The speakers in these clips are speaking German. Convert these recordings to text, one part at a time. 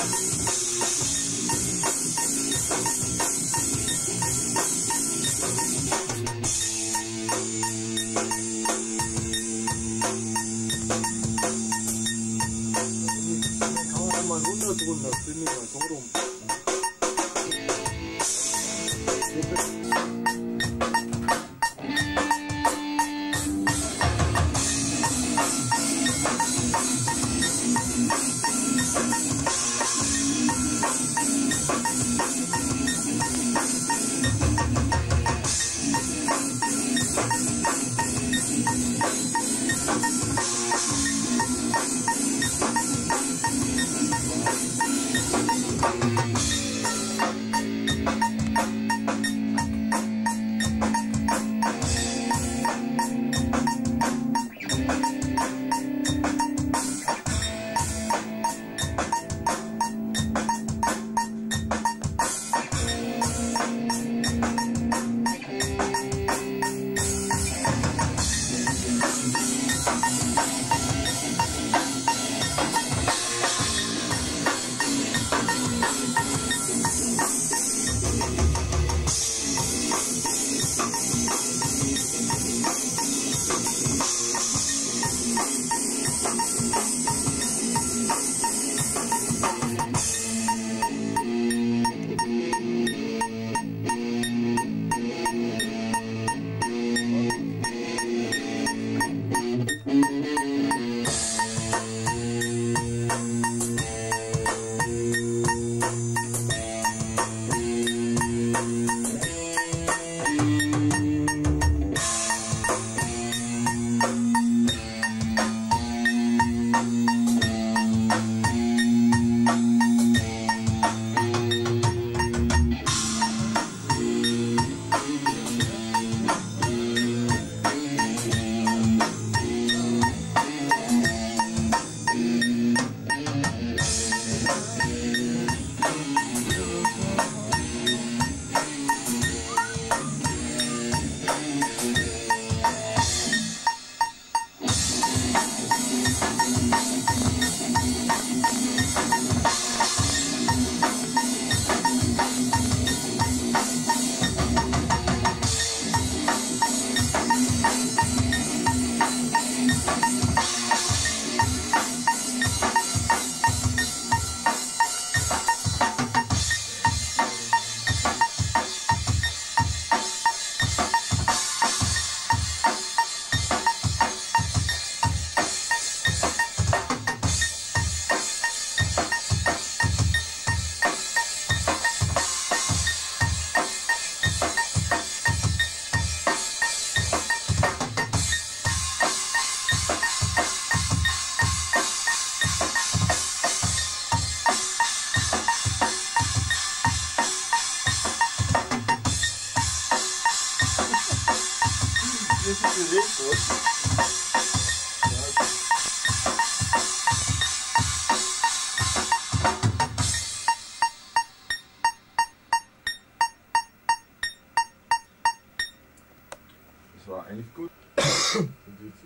Das war eigentlich gut. Und jetzt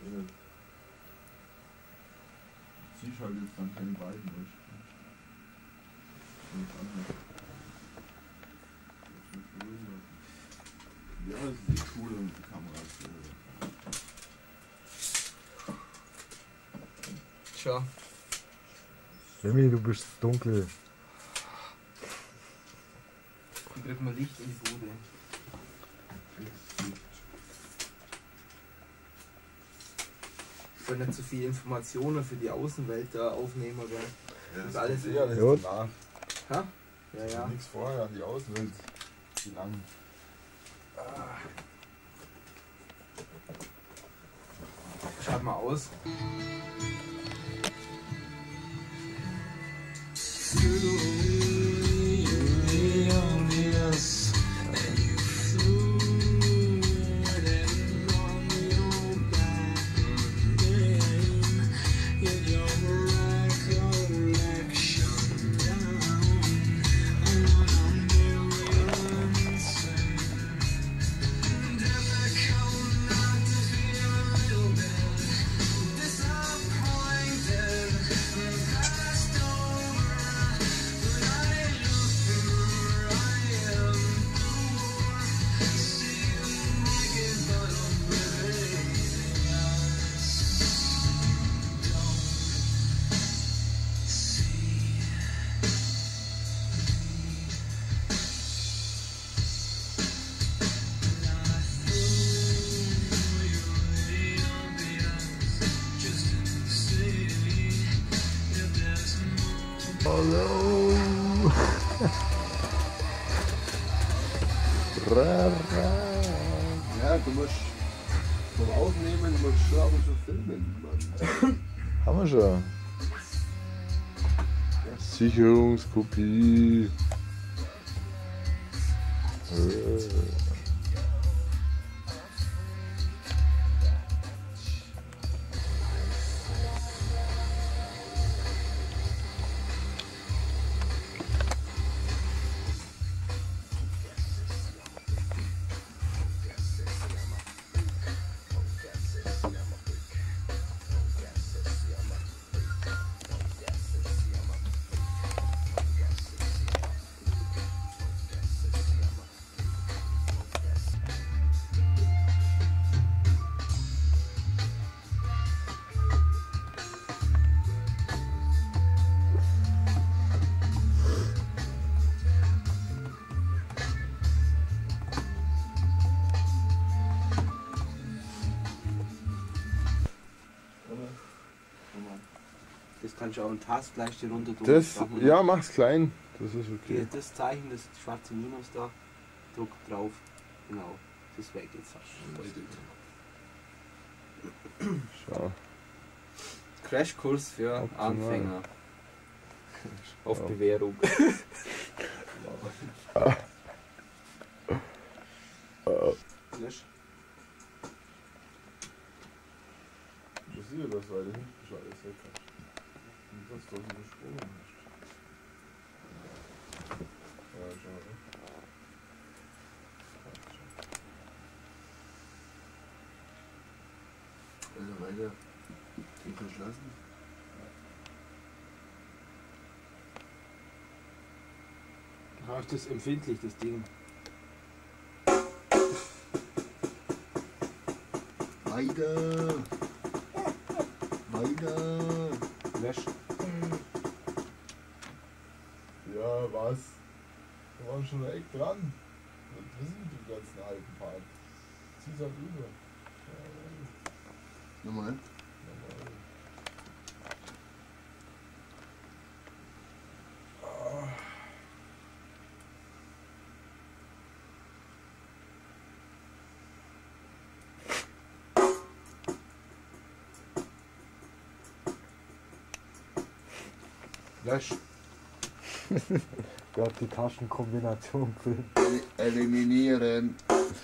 ziehst halt jetzt dann keine beiden durch. Ja, das ist echt cool, und die Kameras. Tja. Lemmy, du bist dunkel. Wie kriegt man Licht in die Bude? Ich will nicht zu viel Informationen für die Außenwelt da aufnehmen, aber ja, das ist alles eher danach. Ha? Ja, ja. Nichts vorher an die Außenwelt. Wie lang? Schaut mal aus. Hallo. Ja, du musst vom Aufnehmen, du musst schon ab und zu filmen, Mann. Haben wir schon. Sicherungskopie. Das kannst du auch in Task gleich hier runter tun. Das, ja, mach's klein. Das ist okay. Das Zeichen, das schwarze Minus da, druck drauf. Genau, das weg jetzt. Schau. Crashkurs für Optimal. Anfänger. Auf Bewährung. Lösch. Ich sehe das, weil du hinten schon alles weg hast. Und das doch übersprungen hast. Ja, schau, ne? Also weiter. Die verschlossen. Ja, ist das empfindlich, das Ding. Weiter! Weiter! Lösch. Ja, was? Wir waren schon echt dran. Wir sind die ganzen alten Part. Zieh's halt über. Nochmal? Nochmal. Lösch. Wer hat die Taschenkombination gefilmt? Eliminieren.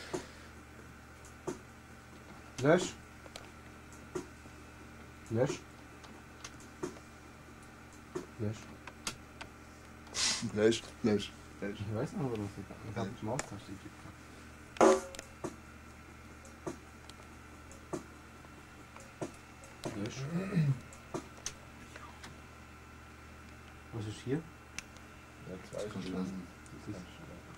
Lösch. Lösch. Lösch. Lösch, lösch, lösch. Ich weiß noch, warum ich habe die Maustaste gekriegt. Lösch. Was ist hier? Ja, zwei Verschlossen. Das ist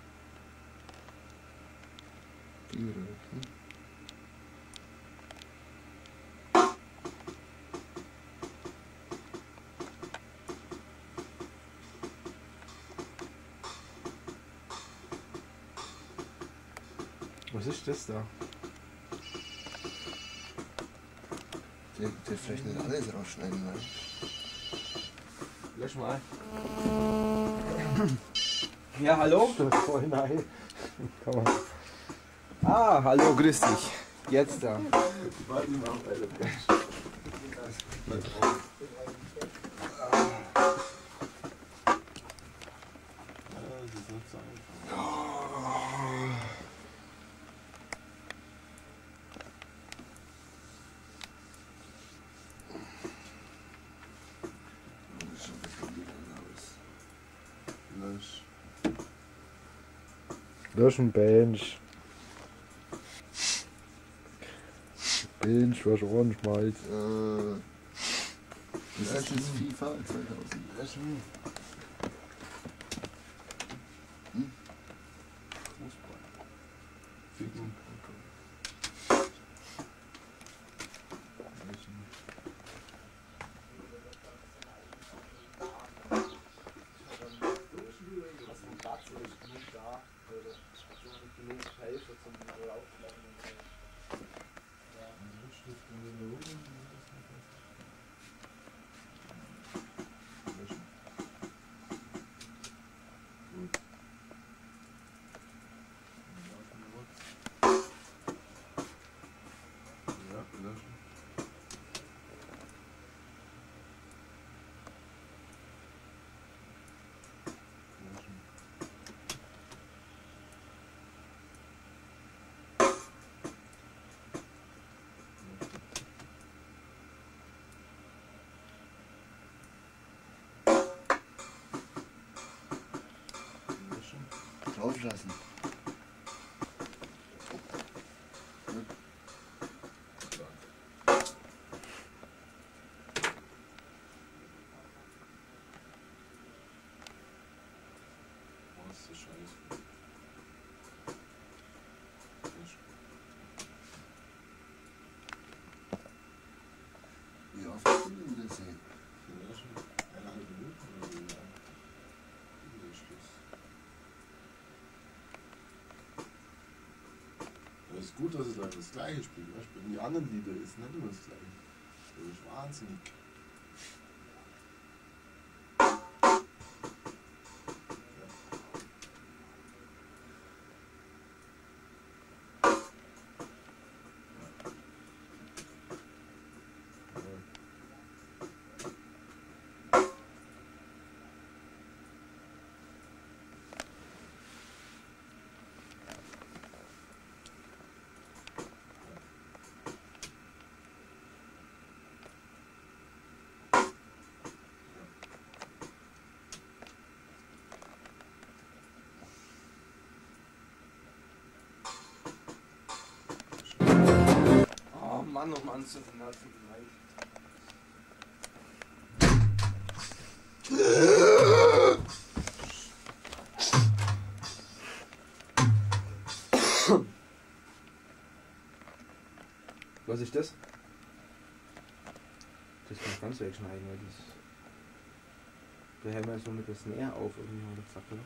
Was ist das da? der vielleicht nicht alles rausschneiden, weil. Lösch mal. Ja, hallo? Das ist voll nein. Kann man. Ah, hallo, grüß dich. Jetzt da. Warte mal, Alter. Löschen Bensch. Bensch, was anschmeißt. Das ist jetzt FIFA 2000. Löschen. Fußball. Ficken. rauslassen. Was ist Scheiße? Wie oft hast du denn das sehen? Ja, schon 1,5 Minuten oder so, ja. Wie ist das? Aber es ist gut, dass es dann das gleiche spielt. Weißt du? Die anderen Lieder ist nicht immer das gleiche. Das ist wahnsinnig. Oh Mann, so viel Nerven gemeint. Was ist das? Das kann ich ganz wegschneiden, weil das. Da hört man so mit das Näher auf irgendwie oder Takl.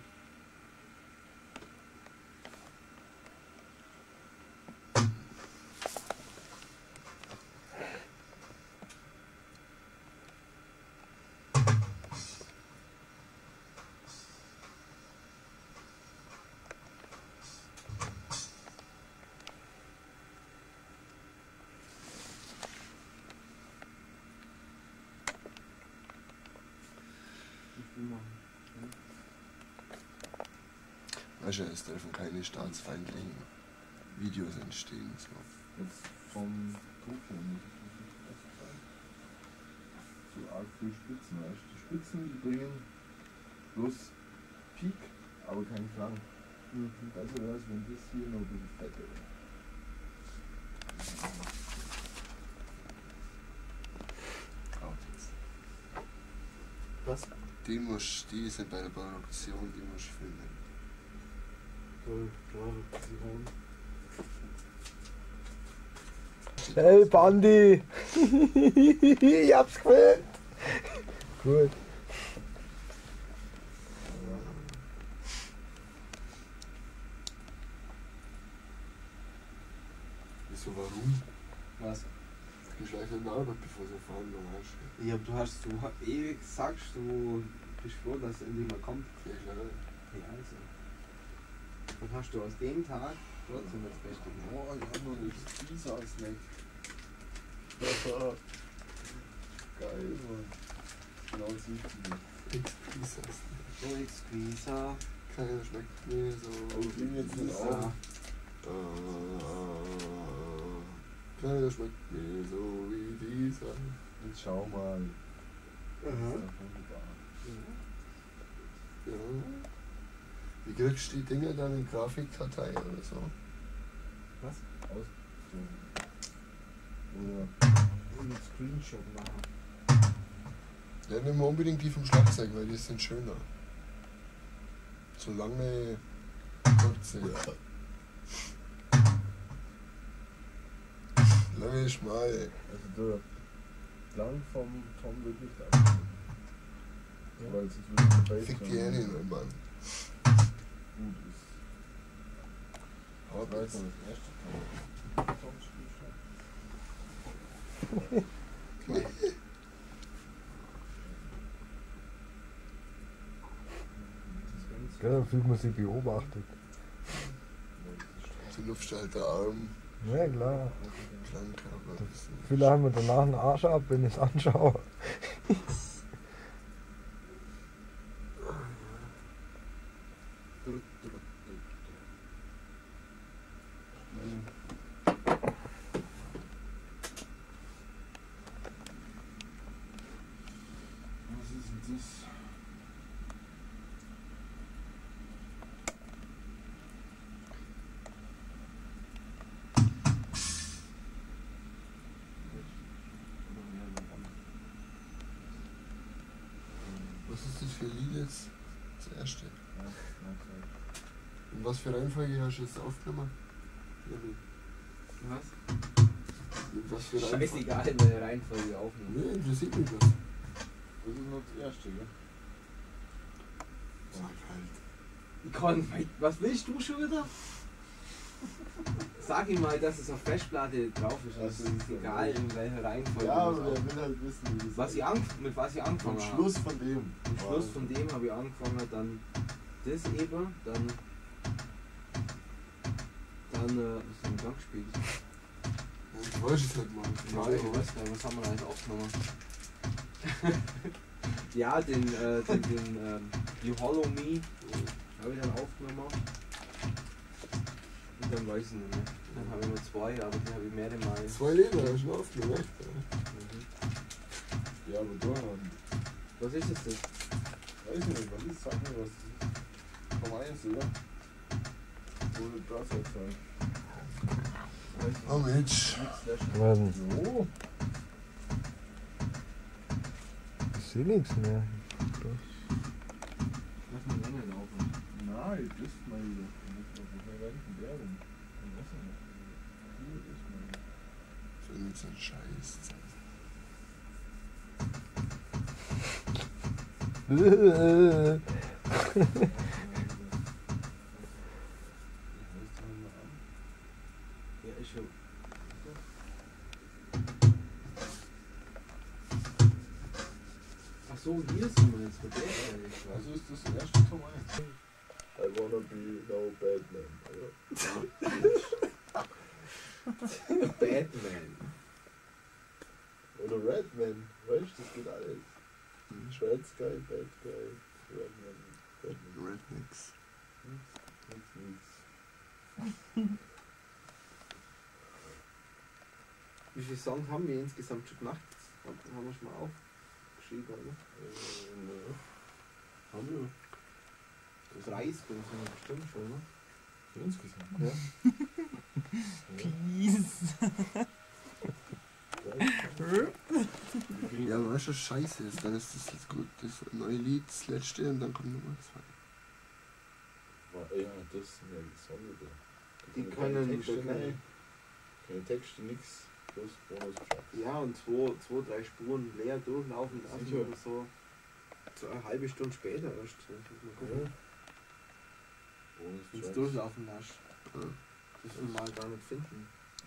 Weißt du, es dürfen keine staatsfeindlichen Videos entstehen. So. Jetzt vom Takl muss ich sagen. So arg viel Spitzen, weißt du? Die Spitzen, die bringen bloß Peak, aber keinen Klang. Also wäre es, wenn das hier noch ein bisschen fetter wäre. Was? Die sind bei der Produktion, die musst du filmen. Produktion. Hey Bandi! Ich hab's gefilmt! Gut. Wieso, warum? Was? Du gehst gleich in die Arbeit, bevor du Verhandlung hast. Ja, du ewig gesagt, du bist froh, dass es endlich mal kommt. Ja, klar. Ja, also. Dann hast du aus dem Tag trotzdem das Beste gemacht. Oh, ich hab noch nicht Spießer als Snack. Geil, Mann. Genau das Richtige. So, X-Squeezer. Keiner schmeckt mir so. Aber ich bin jetzt nicht auf. Keiner schmeckt mir so wie dieser. Jetzt schau mal. Das ist Aha. doch wunderbar. Ja. Wie kriegst du die Dinger dann in Grafikdatei oder so? Was? Ausgezogen. Oder Und einen Screenshot machen. Ja, nehmen wir unbedingt die vom Schlagzeug, weil die sind schöner. So lange kurze. Lange schmal. also der Klang vom Tom wird nicht abgeben. Ja. Weil sonst würde der Bass Fick die Hände, mein Mann. gut ist. Haut Das war jetzt. jetzt noch das erste Tom Spielstand. Ja, dann fühlt man sich beobachtet. Du lupfst halt der Arm, Ja klar. Klangkörper. Viele haben mir danach einen Arsch ab, wenn ich es anschaue. Was ist denn das? Was ist das für ein Lied jetzt? Das erste. Ja, Und was für Reihenfolge hast du jetzt aufgenommen? Was? Und was für Reihenfolge? Scheißegal, in der Reihenfolge aufnehmen. Nee, interessiert mich das. das ist nur das erste, gell? Sag halt. Was willst du schon wieder? Sag ihm mal, dass es auf Festplatte drauf ist. Das Es ist ist egal, in welcher Reihenfolge. Ja, das aber auf- er will halt wissen, wie das mit was ich angefangen Am habe. Schluss von dem. Am Schluss von dem habe ich angefangen, dann das eben, dann was haben wir dann gespielt? Ich weiß es nicht mal. Ich weiß nicht, was haben wir da jetzt aufgenommen? Ja, den You Hollow Me habe ich dann aufgenommen. Und dann weiß ich nicht mehr. Dann habe ich nur zwei, aber die habe ich mehrere Mal. 2 Lieder hast du aufgenommen, echt? Ja, aber durchhaben. Was ist es denn? Weiß ich nicht, was ist? Sag mir was. Komm eins, oder? Ohne das jetzt halt. Oh Mensch. Mann, So. ich sehe nichts mehr. Lass mal länger laufen. Nein, das ist mal wieder. Woher rennt denn der rum? Ich weiß nicht. Hier ist mal wieder. So ein Scheiß. Ja, ist schon. Ach so, hier sind wir jetzt bei der Stelle. Also ist das erste Tom 1. I wanna be no Batman. Batman. Oder Redman. Weißt du, das geht alles. Red Sky, Bad Guy, Redman, Batman. Rednecks. Nichts. Wie viele Songs haben wir insgesamt schon gemacht? Haben wir schon mal aufgeschrieben, oder? Haben wir 30 sind wir bestimmt schon, ne? insgesamt. Ja. Ja, aber weißt du, was scheiße ist? Dann ist das jetzt gut. Das neue Lied, das letzte, und dann kommt Nummer 2. Ja, das sind ja die Sonne. Die können- Texte, die können- keine Texte, nix. Bloß Bonus-Track. Ja, und zwei, drei Spuren leer durchlaufen lassen Sicher. oder so. So eine halbe Stunde später erst. Muss man gucken. Wenn du es Bonus-Tracks. durchlaufen lässt. Ja. Das will man gar nicht finden.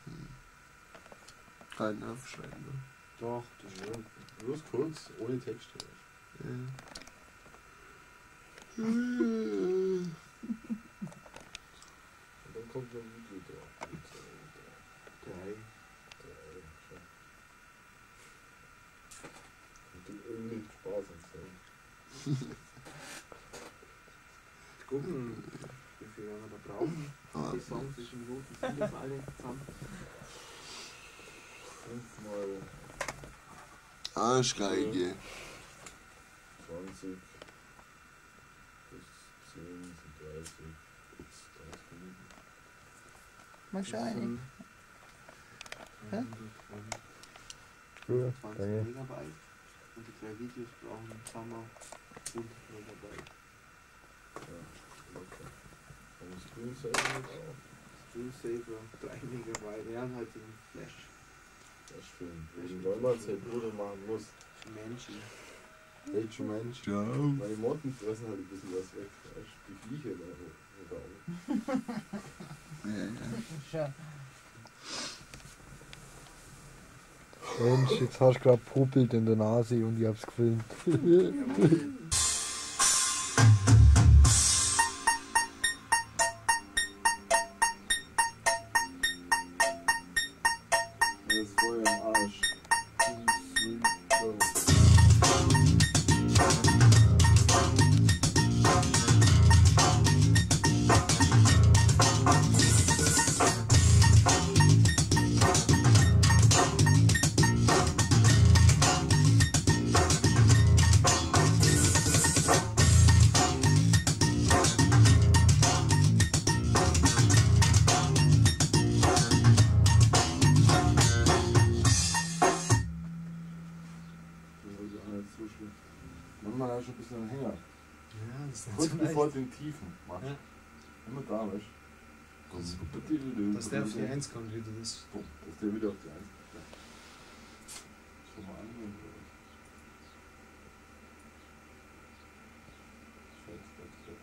Keinen aufschreiben, ne? Doch, das ist schon. Bloß kurz, ohne Texte. Ja. Und dann kommt noch ein Video da. Drei. Und du irgendwie Spaß am Sein. Gucken, wie viel wir da brauchen. Aber Die Songs ist schon gut, die sind das alle zusammen. 5 mal Arschgeige. 20 bis 10 sind 30. Bis 30 Minuten. Magst du eine? Hä? 20 20 danke. Megabyte. Und die 3 Videos brauchen zusammen 100 Megabyte. Ja, locker. Und das Screensaver mit auch. Screensaver 3 Megabyte. Ja, und halt den Flash. Das ist schön. Weil man es halt Bruder machen muss. Menschen. Hey, schon Mensch. Ciao. Meine Motten fressen halt ein bisschen was weg. Weißt du, die Viecher da. Ja, ja. Schau. Mensch, jetzt hast du gerade Popelt in der Nase und ich hab's gefilmt. Das Feuer im Arsch. Manchmal hast du ein bisschen einen Hänger. Ja, das ist nicht Kurz so bevor leicht. du den Tiefen machst. Ja. Immer da, weißt du? Dass der auf die 1 kommt, wie du das. Dass der wieder auf die 1 kommt. Schon mal anwenden. Fett.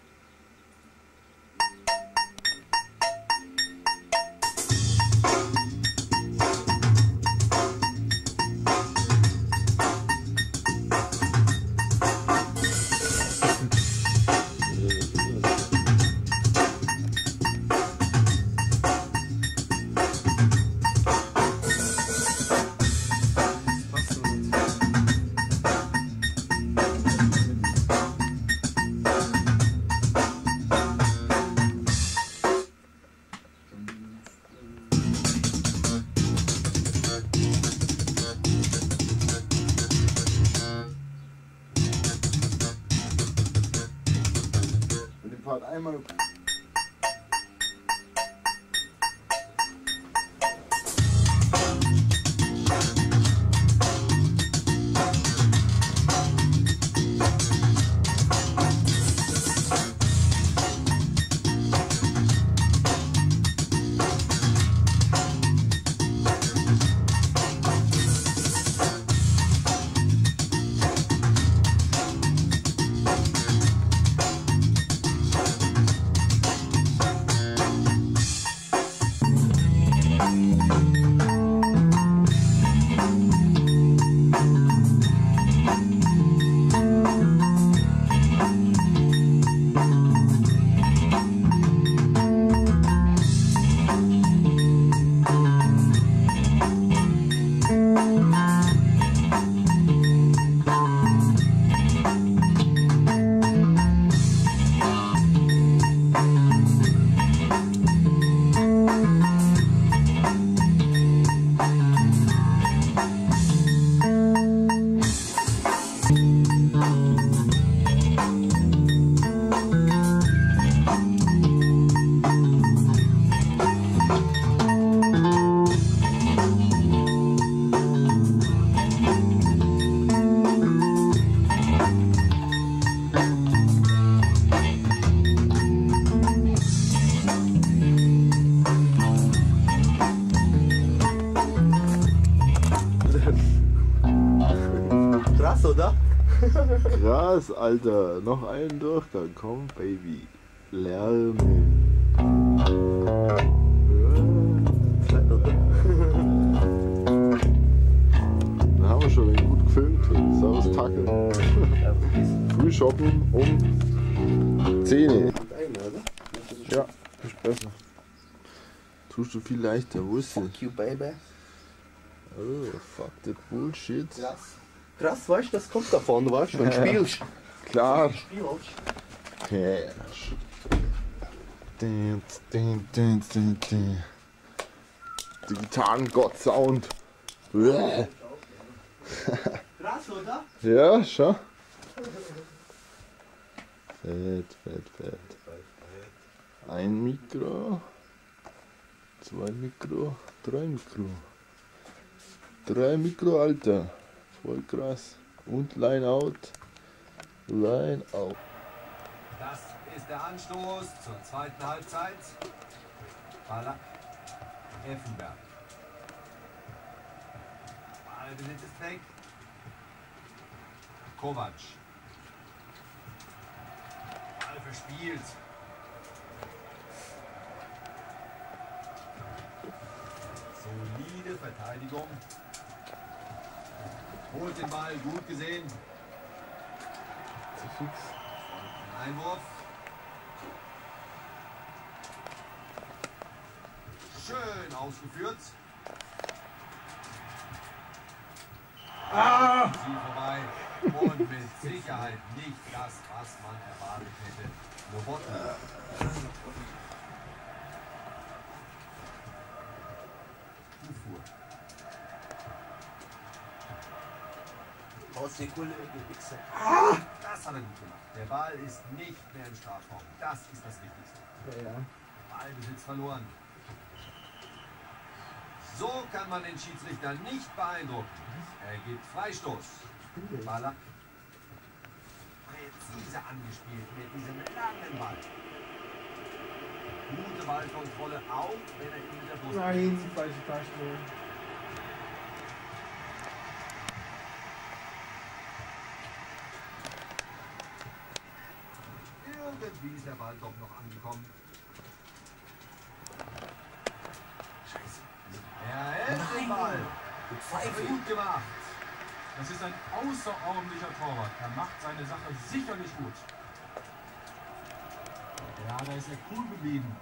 Passt so nicht. Wenn den Part einmal. Krass, oder? Krass, Alter. Noch einen Durchgang. Komm, Baby. Lernen. Dann haben wir schon einen gut gefilmt. Servus, Takl. Früh shoppen um 10. Ja, ist besser. Tust du viel leichter. Wo ist sie? Fuck you, baby. Oh, fuck that Bullshit. Krass, weißt du, das kommt davon, weißt du, wenn du spielst. Klar. Spielst. Cash. Die Gitarren-Gott-Sound. Krass, oder? Ja, schon. Fett. Ein Mikro. 2 Mikro. 3 Mikro. 3 Mikro, Alter. Voll krass. Und Line out. Line out. Das ist der Anstoß zur zweiten Halbzeit. Baller Effenberg. Ballbesitz ist weg. Kovac. Ball verspielt. Solide Verteidigung. Holt den Ball, gut gesehen. Einwurf. Schön ausgeführt. Ziel vorbei. Und mit Sicherheit nicht das, was man erwartet hätte. Roboter. Zufuhr. Aus der Kulle gewichst. Das hat er gut gemacht. Der Ball ist nicht mehr im Strafraum. Das ist das Wichtigste. Ja. Ballbesitz verloren. So kann man den Schiedsrichter nicht beeindrucken. Er gibt Freistoß. Baller. präzise angespielt mit diesem langen Ball. Gute Ballkontrolle, auch wenn er ihn mit der Brust... Nein, falsche Taste. Irgendwie ist der Ball doch noch angekommen. Scheiße. Er hält den Ball. Gut gemacht. Das ist ein außerordentlicher Torwart. Er macht seine Sache sicherlich gut. Ja, da ist er cool geblieben.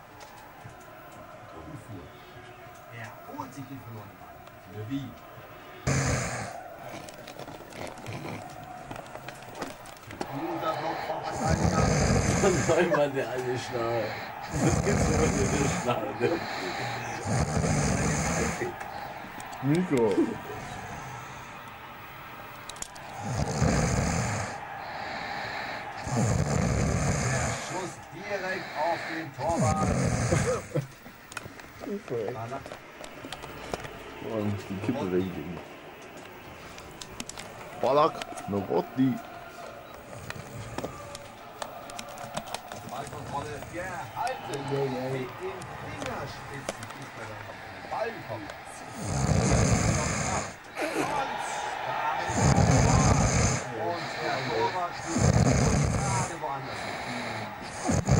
Er holt sich den verlorenen Ball. Lemmy. Guter Block vom Verteidiger. Dann soll man der eine Schnarre. Das gibt's immer diese Schnarre. Mikro. Schuss direkt auf den Torwart. Oh, ich muss die Kippe weglegen. Ballack, Nowotti. Ballkontrolle gehalten. Mit den Fingerspitzen ist er dann auf den Ball gekommen. Und der Torwart spielt gerade woanders hin.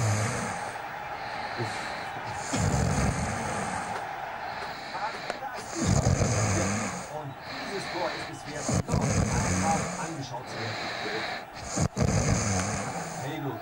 Und dieses Tor ist bisher noch einmal angeschaut zu werden. Hey du.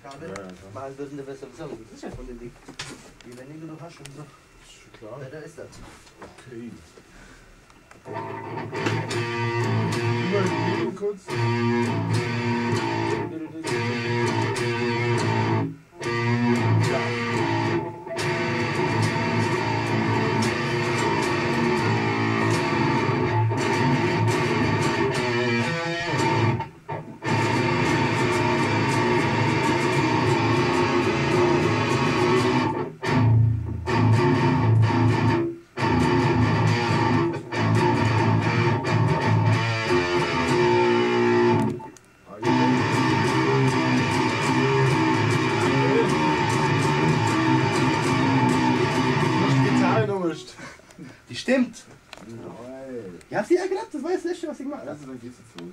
Aufgabe Ja, klar. machen würden, dann wäre es sowieso gut. Das ist ja von den Ding. Je weniger du hast, umso Ist schon klar. besser ist das. Okay. Überlegen kurz. Die stimmt! Nein. Ich hab's dir ja gedacht, das war das Letzte, was ich gemacht habe. Also dann geht's jetzt los.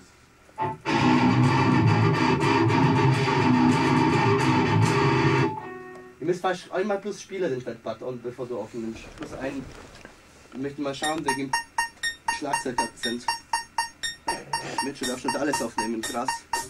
Ihr müsst fast einmal plus Spieler den Fettbad und bevor du aufnimmst. Plus einen. Ich möchte mal schauen, der gibt Schlagzeugakzent. Mitch, du darfst nicht alles aufnehmen, krass.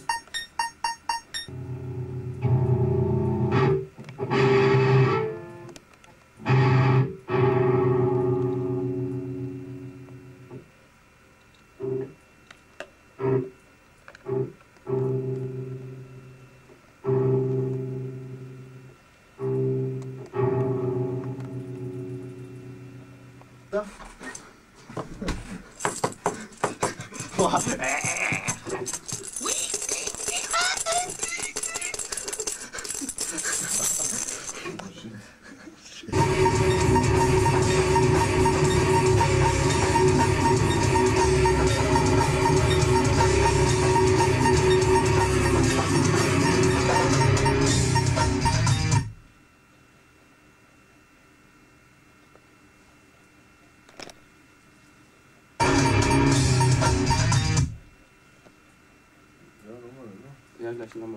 Ja, gleich nochmal.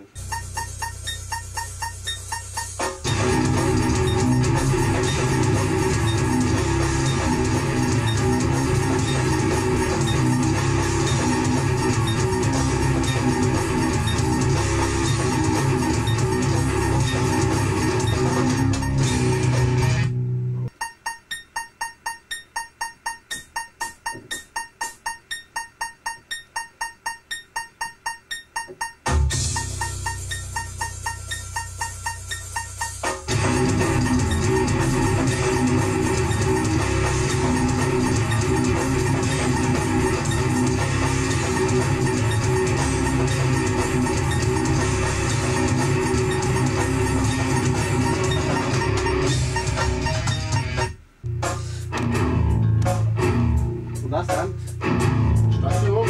Und was dann? Steine hoch.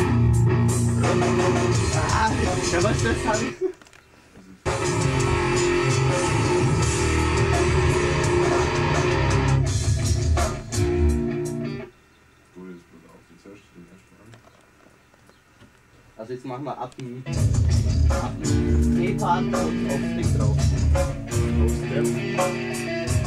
Ah, ja, was das habe ich? Du jetzt bloß auf, jetzt hörst du den ersten an. Also jetzt machen wir ab dem Drehpaden und aufs Ding drauf. Auf Step.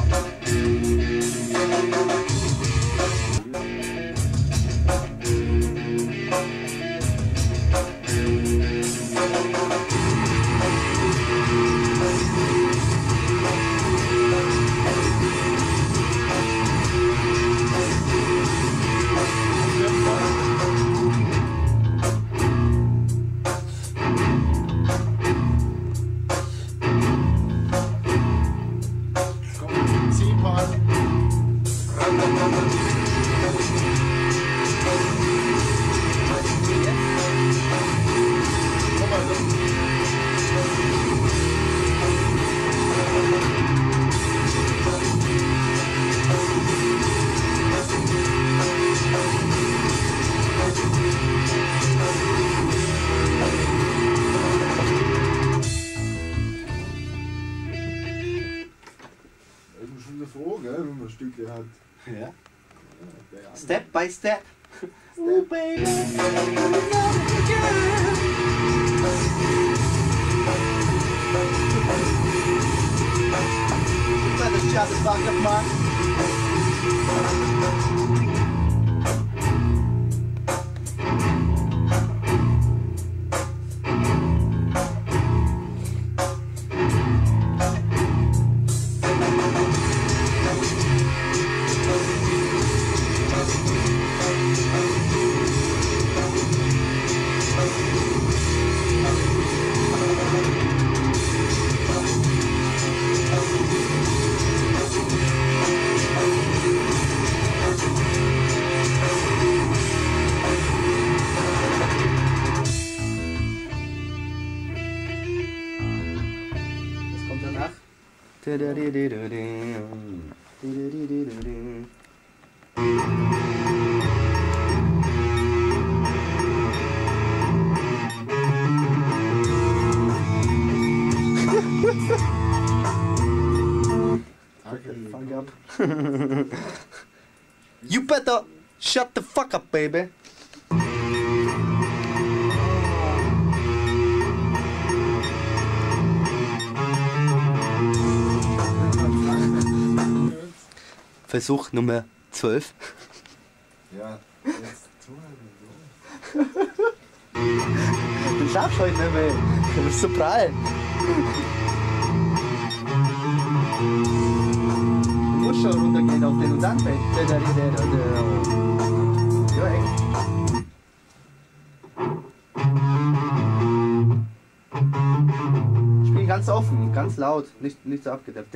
Komm, Ziehpart. Komm mal so. Ich bin schon wieder froh, gell, wenn man Stücke hat. Ja. Der Step by step. Oh baby, das Chat ist wahr gemacht. Fang ab. You better shut the fuck up, baby. Versuch Nummer 12. Ja, jetzt tu halt nicht so. Du schaffst heute nicht mehr. Du bist so prall. Du musst schon runtergehen auf den und dann Bench. Ja, echt. Spiel ganz offen, ganz laut, nicht so abgedämpft.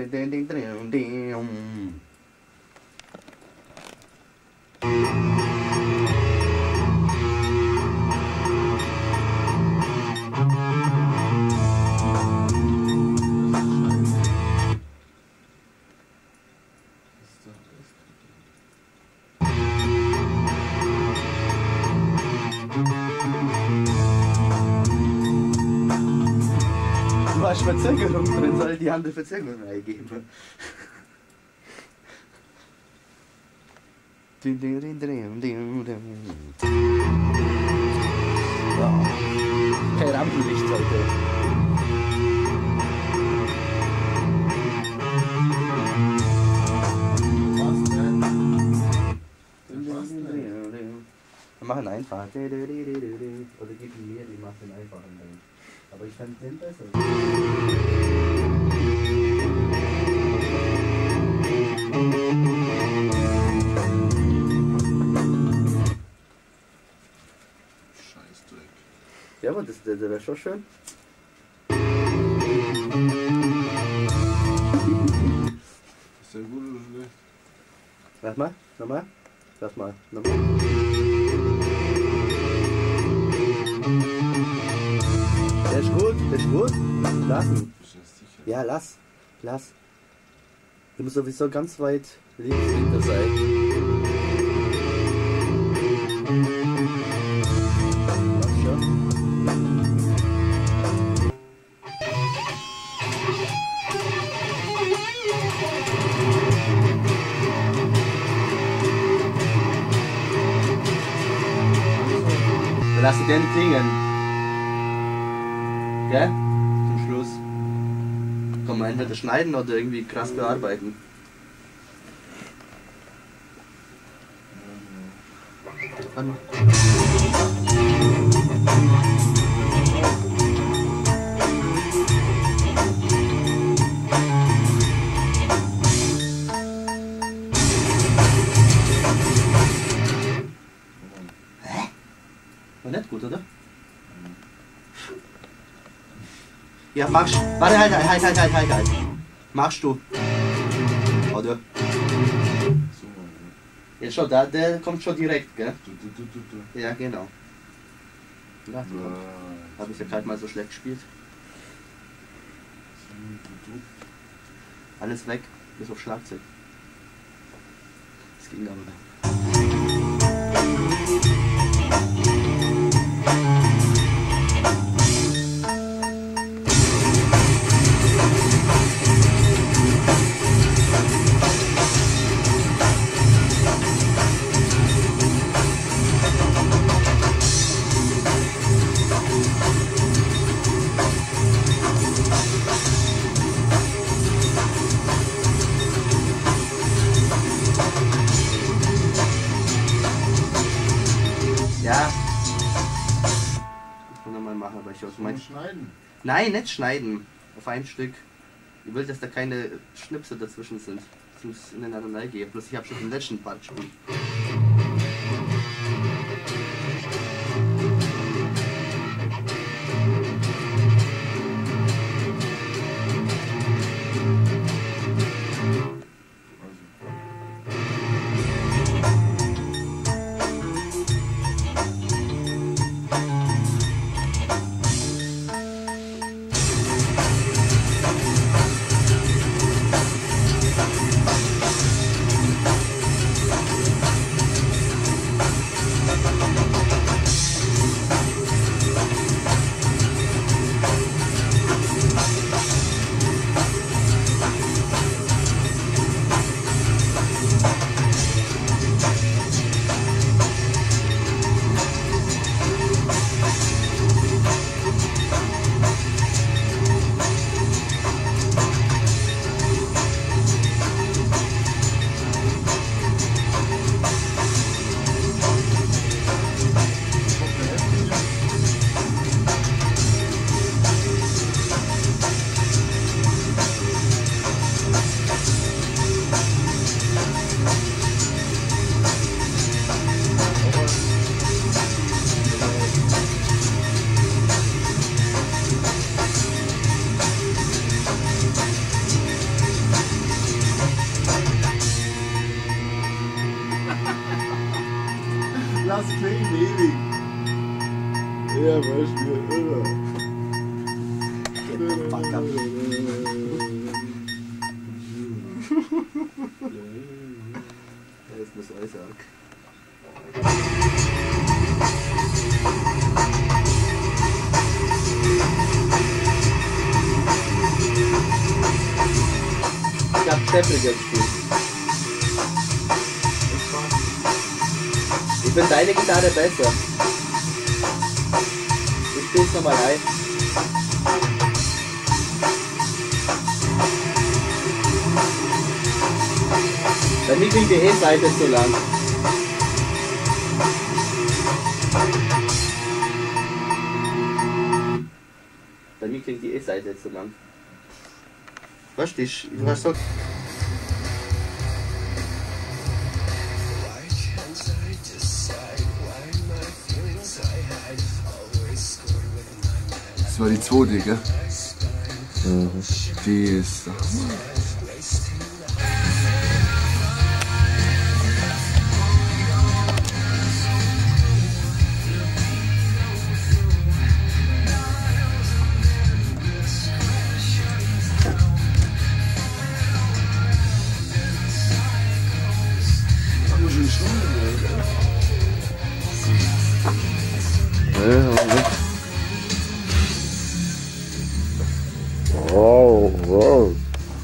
Du hast Verzögerung drin, soll die andere Verzögerung eingeben. Ja. Kein Rampenlicht heute. Wir machen einfach. Oder gib ihn mir, die macht den einfachen Ding. Aber ich fand den besser. Scheißdreck. Ja, aber das wäre schon schön. Ist der gut oder schlecht? Lass mal, nochmal. Lass mal, nochmal. Der ist gut, der ist gut. Lass ihn. Bist du jetzt sicher? Ja, lass. Du musst sowieso ganz weit links hinter sein. Lass schon. Lass den klingen. Gell? Zum Schluss. Kann man entweder schneiden oder irgendwie krass bearbeiten. Dann. War nicht gut, oder? Ja, machst. Warte, halt. Machst du. Oder? So, Ja, schon, der kommt schon direkt, gell? du. Ja, genau. Ja, habe ich ja gerade mal so schlecht gespielt. Alles weg, bis auf Schlagzeug. Das ging aber. Ja. Ich kann nochmal machen, aber ich aus meinem. Schneiden. Nein, nicht schneiden. Auf ein Stück. Ich will, dass da keine Schnipsel dazwischen sind. Das muss ineinander gehen. Bloß ich habe schon den letzten Part gespielt. klingt ewig. Ja, Beispiel, immer. Fuck up. Das muss alles sagen. Ich hab Treppel gespielt. Ich finde deine Gitarre besser. Ich spiel's nochmal ein. Bei mir klingt die E-Seite zu lang. Bei mir klingt die E-Seite zu lang. Was ist? Was sagst Das war die zweite, gell? Mhm. Die ist das. Wow, wow.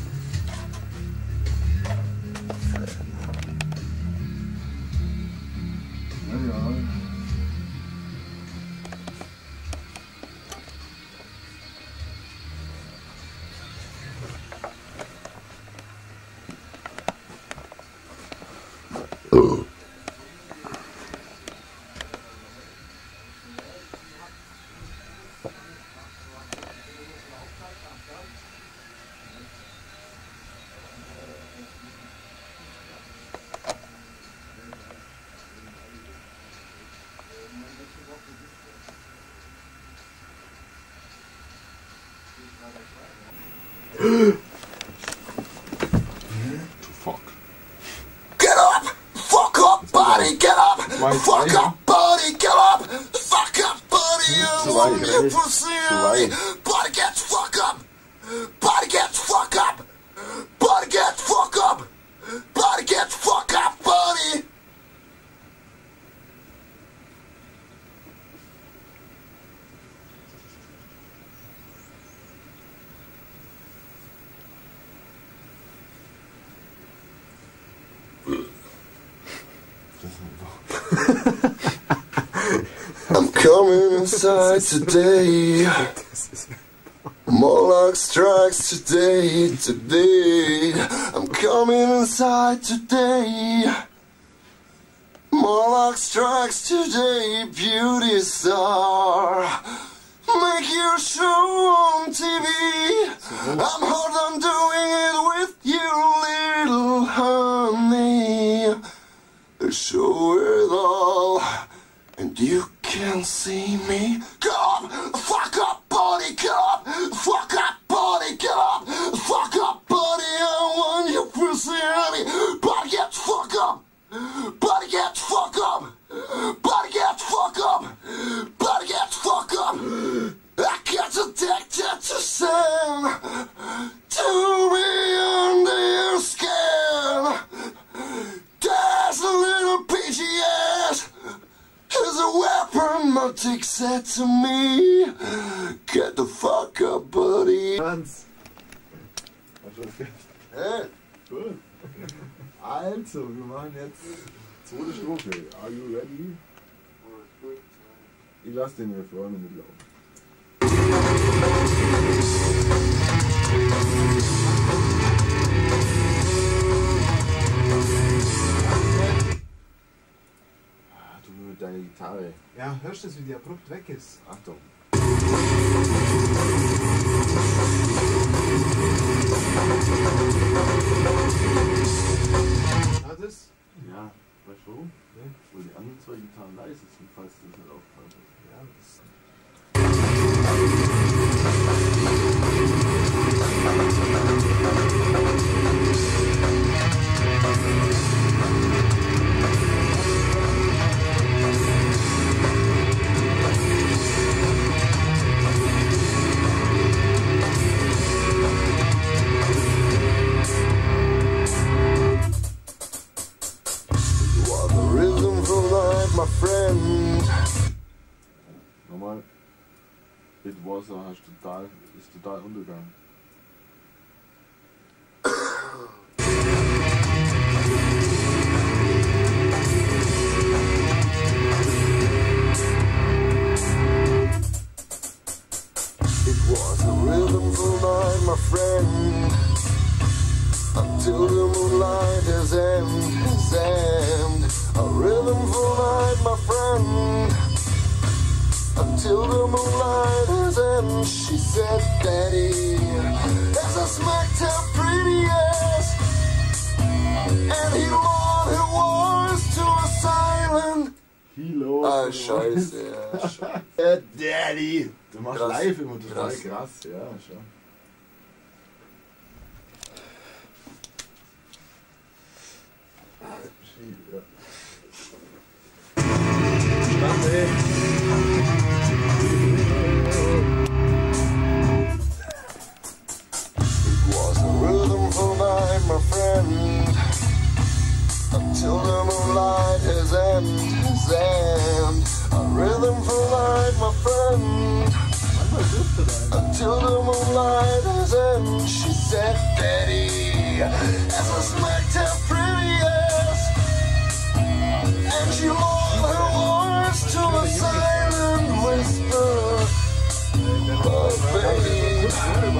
Fuck. Get up! Fuck up, buddy! Get up! Fuck up, buddy! Get up! Fuck up, buddy! I want you pussy! Buddy, get fuck up! Buddy, get fuck up! Buddy, get fuck up! Buddy, get fuck up, buddy! I'm coming inside today. Moloch strikes today. I'm coming inside today. Moloch strikes today, beauty star. Make your show on TV. I'm hard on doing it with you, little honey. Show it all. And you can see me. Get up, fuck up, buddy, get up, fuck up, buddy, get up, fuck up, buddy. I want your personality. Buddy, get fuck up, buddy, get fuck up, buddy, get fuck up, buddy, get fuck up. I get addicted to sin, to be under your skin. There's a little PGS. As a weapon, my dick said to me, get the fuck up, buddy. Franz. Hey, gut. Also, wir machen jetzt zweite Strophe. Are you ready? Ich lasse den hier vorne mitlaufen. Mit deiner Gitarre. Ja, hörst du das, wie die abrupt weg ist? Achtung. Ah, das? Ja, weißt du warum? Nee. Weil die anderen zwei Gitarren leise sind, falls das nicht aufgefallen ist. Ja, das It was ist total untergegangen. It was a rhythmful night, my friend, until the moonlight has end. A rhythmful night, my friend, until the moonlight has end. She said, Daddy, as I smacked her pretty ass, and he lowered her voice to a silent. Ah, scheiße, ja. Daddy! Du machst Krass. live immer total Krass. krass, ja, schon. Ja. It was a rhythmful night, my friend, until the moonlight has end. A rhythmful night, my friend, until the moonlight has end. She said, Daddy, as I smacked her pretty ass, and she lowered her voice to a silent whisper. Oh, baby.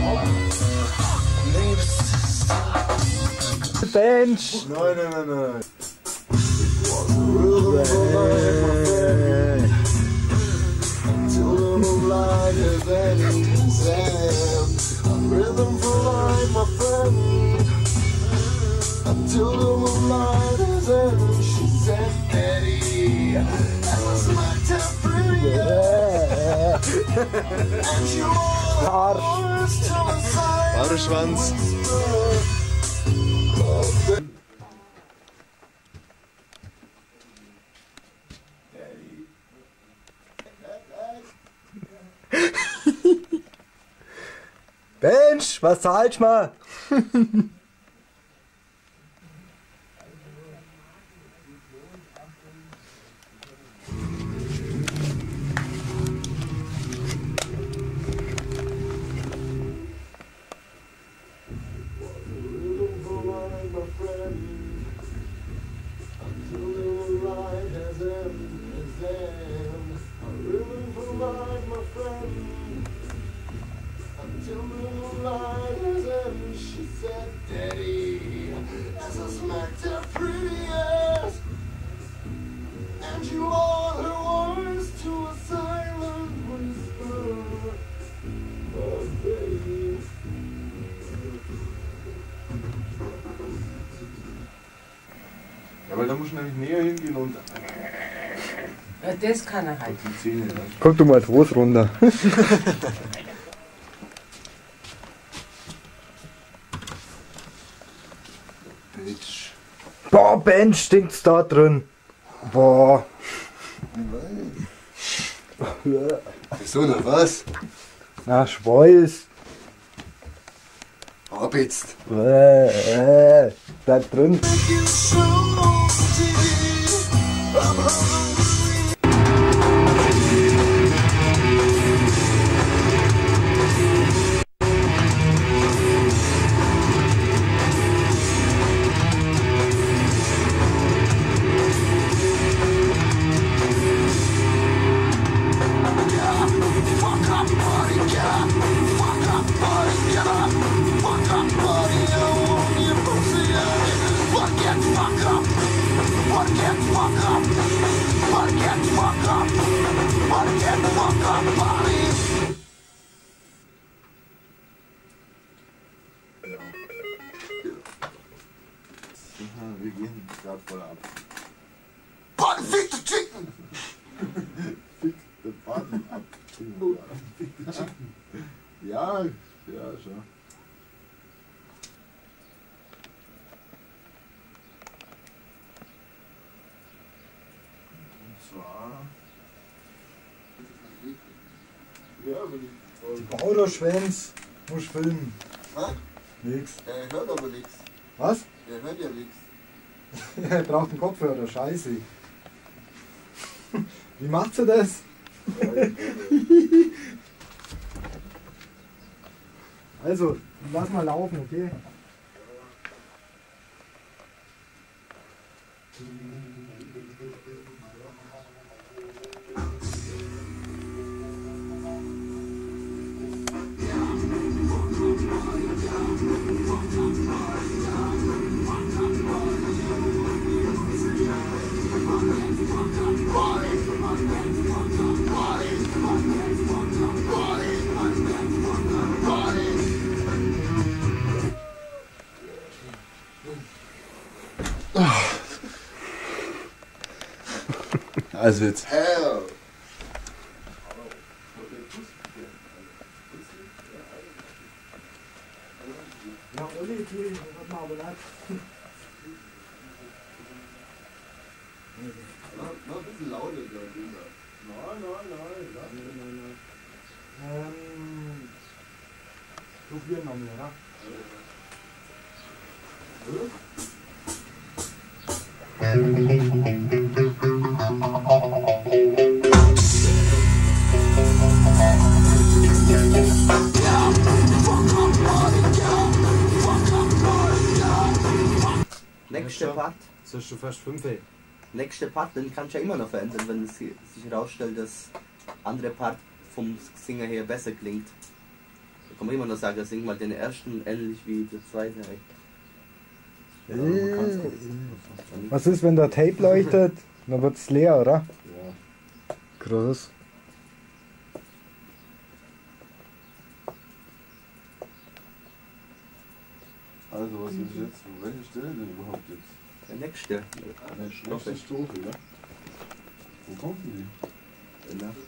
Bensch! Nein. Until the moonlight has ended. A rhythmful night, my friend. Until the moonlight has ended. She said, Daddy, as I smacked her pretty ass, and she lowered her voice to a silent Schwanz. Bensch, was zahlst du mal? Until the moonlight has ended, she said, Daddy, as I smacked her pretty ass, and she lowered her voice to a silent whisper. Oh, baby. Ja, weil da musst du nämlich näher hingehen und Ja, das kann er halt. die Zähne. Ne? Komm du mal die Hose runter. Bitch. Boah, Bensch, stinkt's da drin. Boah. Wieso noch was? Na, Schweiß. Ab jetzt. Bleib drin. Wir gehen gerade voll ab. Button, fick the chicken! Fick the button ab. Fick the chicken. Ja, schon. Und zwar. Ja, wenn ich. Bauderschwänz, muss filmen. Was? Nix. Er hört aber nichts. Was? Er hört ja nichts. Er braucht einen Kopfhörer, scheiße. Wie macht sie das? Also, lass mal laufen, okay? Also jetzt. Hell! Ja, Olli, tu ihn, was mal aber nicht. Noch ein bisschen lauter, glaube ich. Nein. Probieren wir mal, ja? Nächster Part. Das ist schon fast 5. Nächster Part, den kannst du ja immer noch verändern, wenn es sich herausstellt, dass andere Part vom Singer her besser klingt. Da kann man immer noch sagen, sing mal den ersten ähnlich wie der zweite. Was ist, wenn der Tape leuchtet? Dann wird es leer, oder? Ja. Krass. Also was ist jetzt? Welche Stelle denn überhaupt jetzt? Der nächste. Nächste Strophe, ja? Wo kommt denn die? Ja.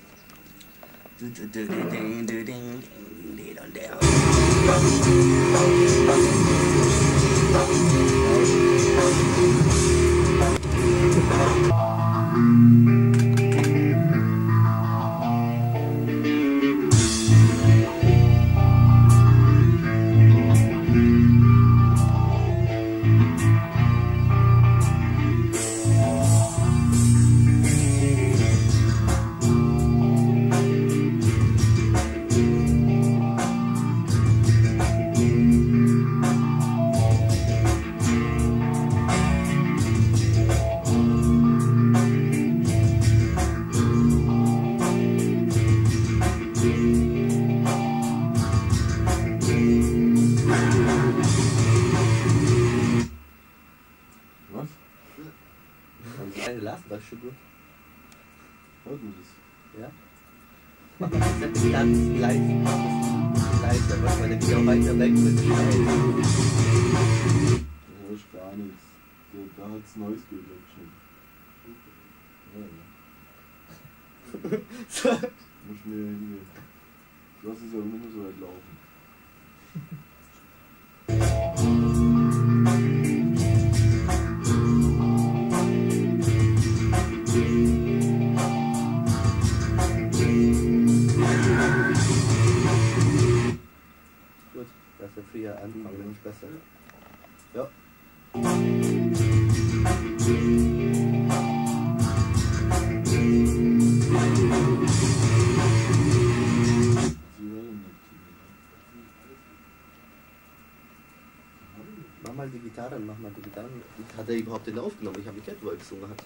Eine Last war schon gut. Hört man das? Ja. Mach mal das ganz leise. Leiser, weil der geht auch weiter weg mit dem Schneid. Da hörst gar nichts. Da hat es Neues gehört schon. Ja. Muss mir hingehen. Lass es aber nicht mehr so weit laufen. Gut, dass wir früher anfangen, ist besser. Ja. Mach mal die Gitarre, mach mal die Gitarre. Hat er überhaupt den aufgenommen? Ich habe nicht gehört, wo er gesungen hat.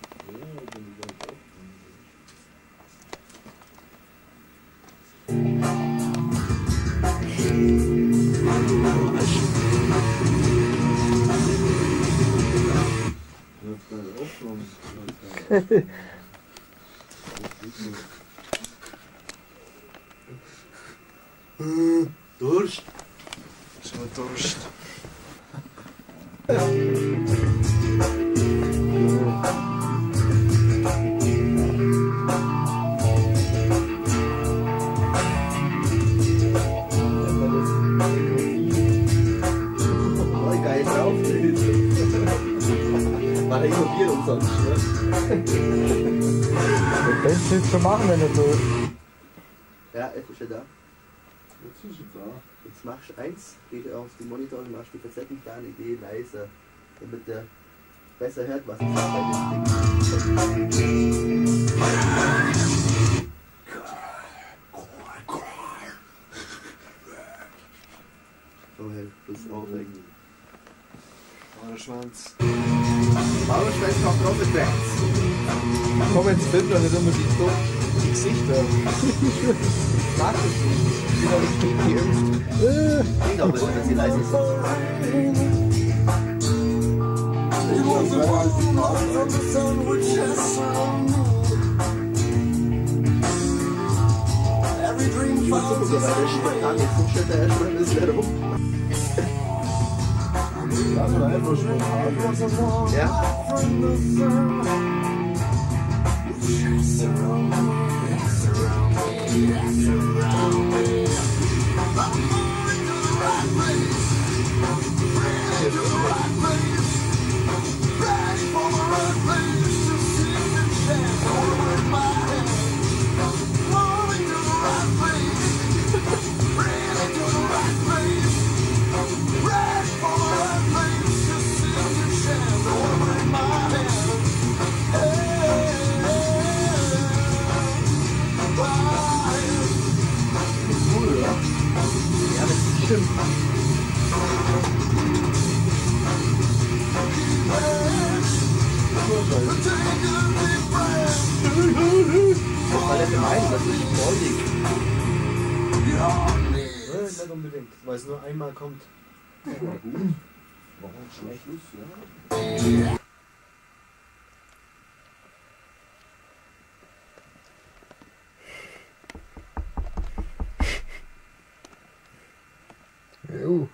Durst. Schon Durst. Geil drauf. War er immer Bier umsonst, ne? Bensch nichts zu machen, wenn er so ist. Ja, jetzt ist er da. Jetzt ist er da. Jetzt machst du eins, geh auf die Monitor und machst die Facetten da eine Idee leiser, damit der besser hört, was ich sag bei dem Ding. Schwanz. Bauerschweiz macht auch mit Bands. Komm, jetzt filmt doch nicht unbedingt so die Gesichter. Mag ich nicht. Ich bin doch nicht geimpft. Geht auch immer, dass sie leise sind. Ja. Weil er gemeint, das ist freudig. Nicht unbedingt, weil es nur einmal kommt. Warum Schluss, ja? Jo.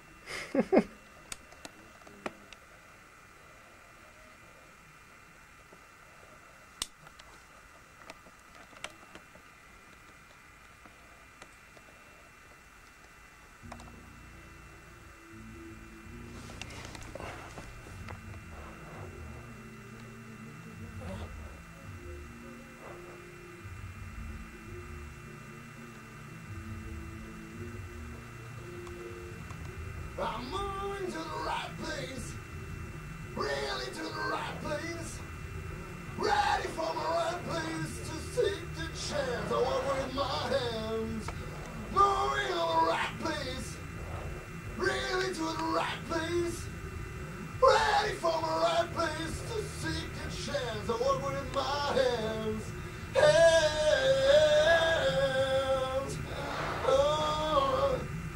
I'm moving to the right place, really to the right place, ready for my right place to take the chance. I walk with my hands, moving on the right place, really to the right place, ready for my right place to take the chance. I walk with my hands, hands. Oh.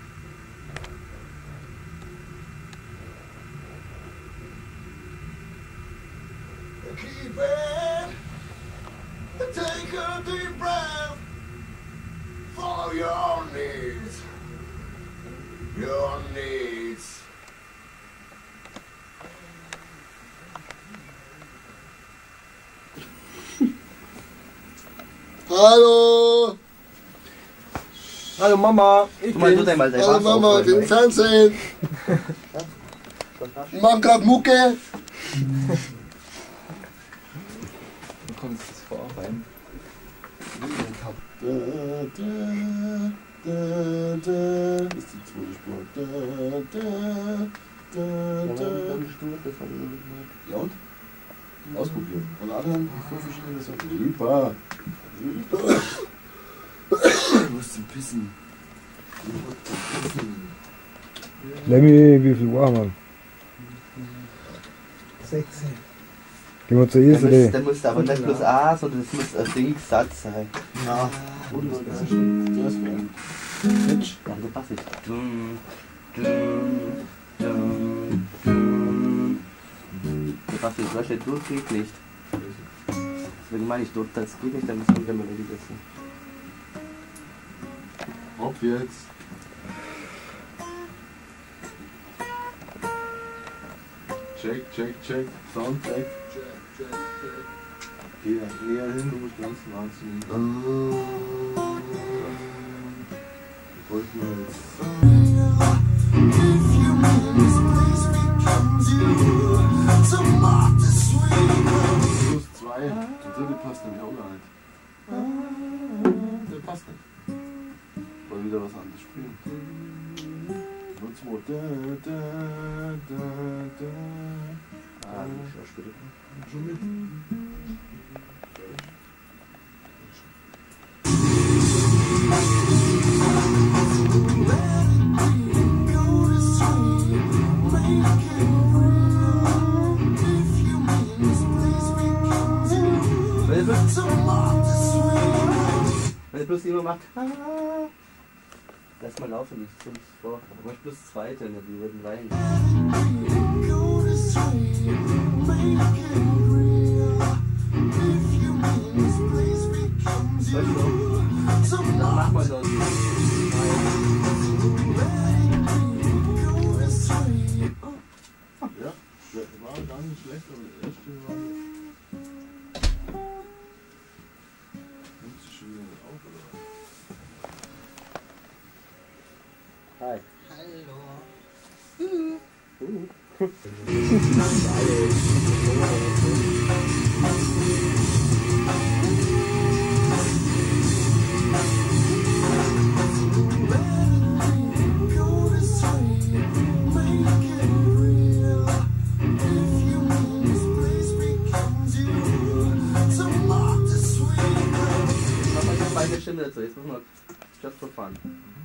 Keep it, take a deep breath, follow your needs, your needs. Hallo! Hallo Mama, ich Du dein mal dein Hallo Mama, ich bin im Fernsehen. Ich mach grad Mucke. kommt das vor rein. Das ist die zweite Spur. Ja und? Ausprobieren. Und anderen 5 verschiedene Versionen. Super. Du musst zum Pissen. Lemmy, wie viel Uhr haben wir? 6. Gehen wir zur Esel. Dann muss aber nicht bloß A, sondern es muss ein Dingssatz sein. Ja. Und das Ganze steht. Der ist für einen Mitch. Ja, so pass ich. So pass ich. Was steht durch, geht nicht. Deswegen meine ich, das geht nicht, dann muss man wieder mal Melodie essen. Ob jetzt. Check. Soundcheck. Geh näher hin, du musst ganz nah zu mir. Wollten wir jetzt. Plus 2. Der dritte passt nämlich auch gar nicht. Der passt nicht. Wollen wieder was anderes spielen. Und 2. Ah, ich auch später. Schon mit. der plus immer macht, lass mal laufen, nicht sonst vor. Du machst plus 2 Töne, die würden weinen. Dann mach mal das. Ja, war gar nicht schlecht, aber der erste war. Nimmt sich schon wieder auf, oder? Hi. Hallo. Beide Stimme dazu, jetzt müssen wir just for fun.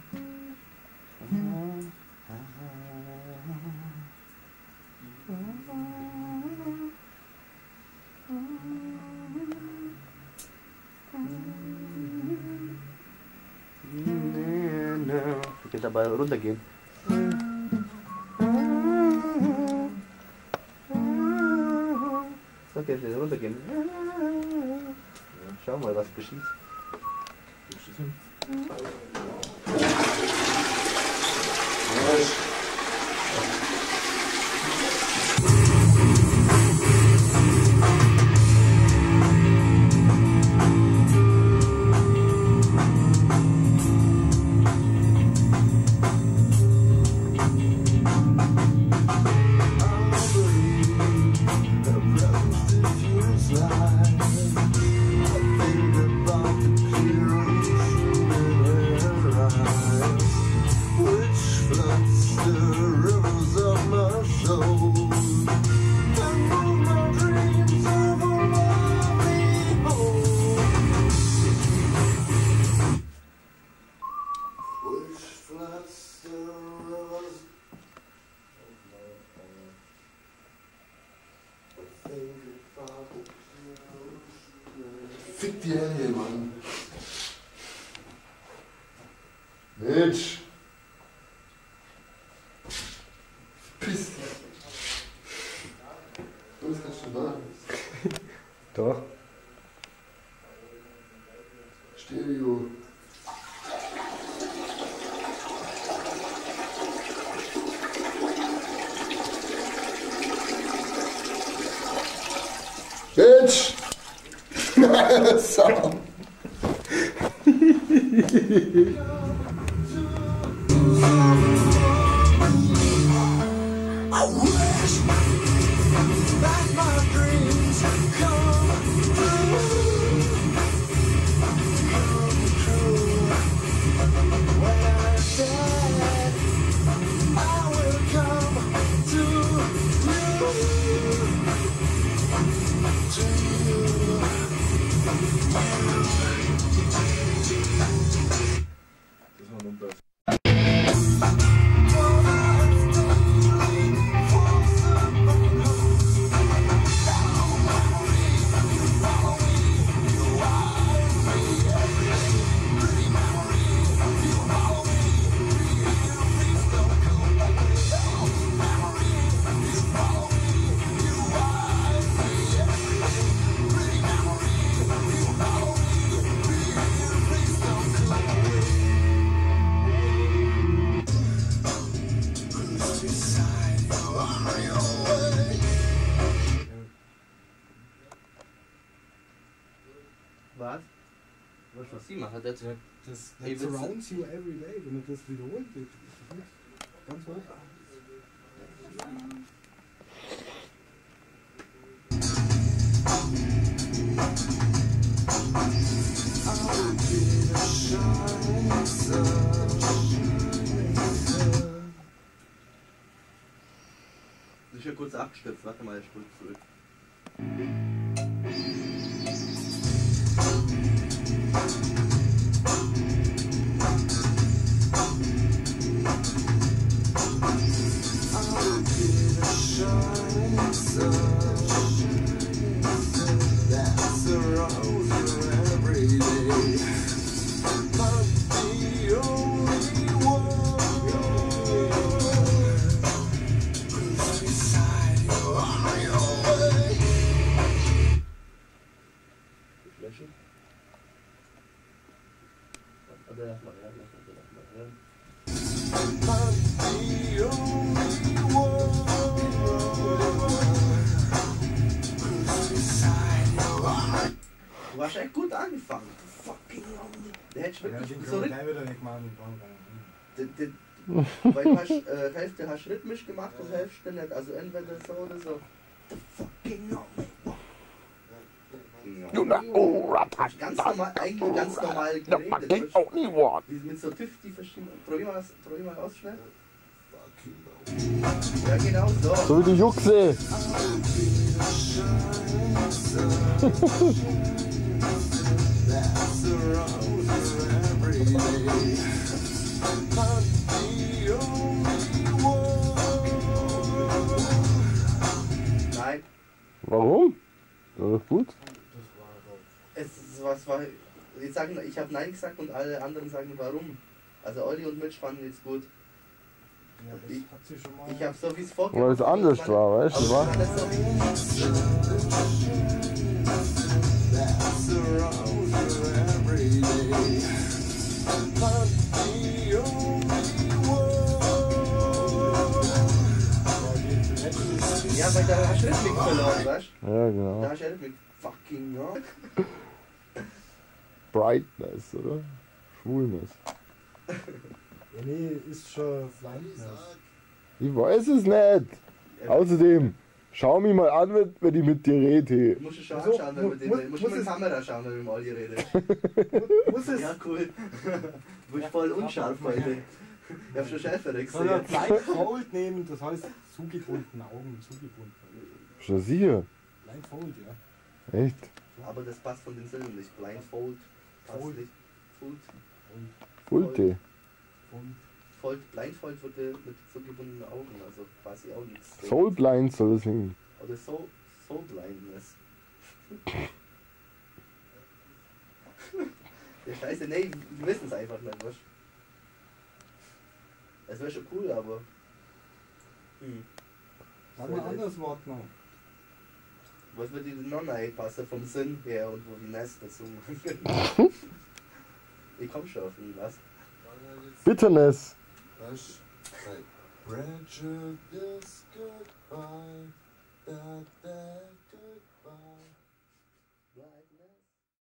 Ich will dabei runtergehen. Okay, ich will runtergehen. Schau mal, was geschieht. Fick die Hände, Mann. Mitch. Piss. Du bist nicht schon da. Doch. Stereo. Bitch! Sau! Was? Was sie macht, hat er gesagt. Das surrounds you every day, wenn du das wiederholt, ist das nicht ganz hoch. Ich bin kurz abgestürzt, warte mal, ich spule zurück. der mal hören, lass uns das mal hören. Du hast echt gut angefangen. Fucking Olli. Der hätte wirklich so weil du hast Hälfte hast rhythmisch gemacht und Hälfte nicht. Also entweder so oder so. Fucking ganz normal, eigentlich ganz normal geredet. Wie mit so 50 verschiedenen. Probier mal aus schnell. Ja, genau so. So wie die Juchse. Nein. Warum? Das ist gut. Was war. Jetzt sagen, ich habe Nein gesagt und alle anderen sagen warum. Also Olli und Mitch fanden jetzt gut. Ja, das hat sie schon mal. Ich habe so wie es vorgemacht. Weil es anders war, weißt du, was? Ja, weil da hast du Rhythmik verloren, weißt du? Ja, genau. Da hast du Rhythmik. Fucking ja. Brightness, oder? Schwulness. Ja, nee, ist schon Blindness. Ich weiß es nicht. Außerdem, schau mich mal an, wenn ich mit dir rede. Du musst es schon anschauen, wenn wir den reden. Du musst mit der Kamera schauen, wenn wir mit Olli reden. Muss es? Ja, cool. Du bist voll unscharf heute. Ich hab schon schärfere Soll er gesehen. Blindfold nehmen, das heißt zugebunden, Augen zugebunden. Schon sicher. Blindfold, ja. Echt? Aber das passt von den Silben nicht. Blindfold. Passt Fold. nicht. Fold. Fulte. Fold. Blindfold wurde mit zugebundenen Augen, also quasi auch nichts. Soul Blind soll es hin. Oder Soul Blindness. Ja, scheiße, nee, wir wissen es einfach nicht, was? Es wäre schon cool, aber. Sag mal ein anderes Wort noch. Was würde die noch passen vom Sinn her und wo die Nest dazu machen? Ich komm schon auf irgendwas. Bitterness. Prejudice, goodbye, goodbye.